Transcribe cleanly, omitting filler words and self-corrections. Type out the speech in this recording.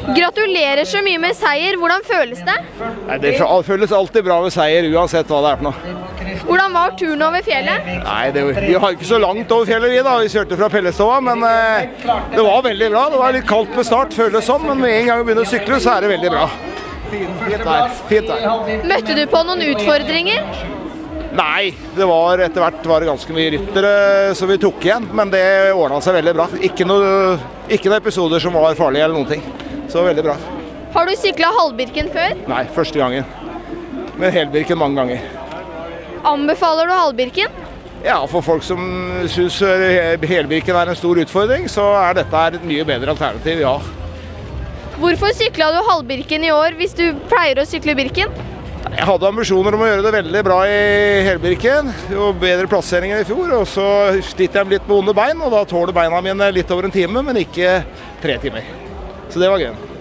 Gratulerer så mye med seier. Hvordan føles det? Nei, det føles alltid bra med seier, uansett hva det er for noe. Hvordan var turen over fjellet? Nei, vi har ikke så langt over fjellet vi kjørte fra Pellestova, men det var veldig bra. Det var litt kaldt med start, føles sånn, men med en gang vi begynner å sykle, så er det veldig bra. Fint vær. Møtte du på noen utfordringer? Nei, etter hvert var det ganske mye ryttere som vi tok igjen, men det ordnet seg veldig bra. Ikke noen episoder som var farlige eller noen ting. Så veldig bra. Har du syklet Halbirken før? Nei, første gangen. Men Helbirken mange ganger. Anbefaler du Halbirken? Ja, for folk som synes Helbirken er en stor utfordring, så er dette et mye bedre alternativ, ja. Hvorfor syklet du Halbirken i år hvis du pleier å sykle Birken? Jeg hadde ambisjoner om å gjøre det veldig bra i Helbirken, og bedre plassering enn i fjor, og så sliter jeg litt med onde bein, og da tåler beina mine litt over en time, men ikke 3 timer. Så det var gøy.